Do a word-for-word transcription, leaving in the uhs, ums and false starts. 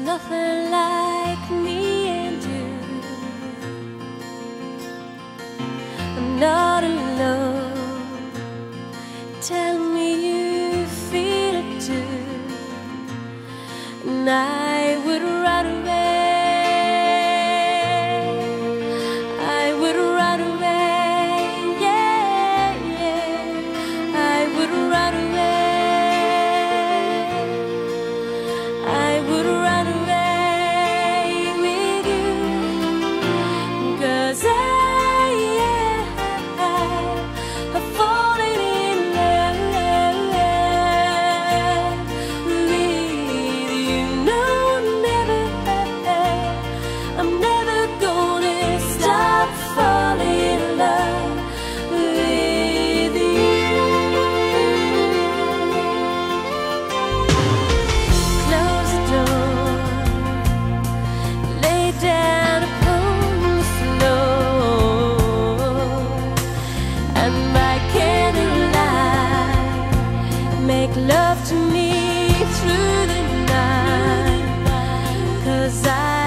nothing like me and you. I'm not alone. Tell me you feel it too, and I would run away. I would run away. Yeah, yeah. I would run away. I would run away with you, 'cause I, yeah, have fallen in love with you. No, never, I'm never gonna stop falling in love with you. Close the door, lay down upon the floor, and by candlelight make love to me through the night, 'cause I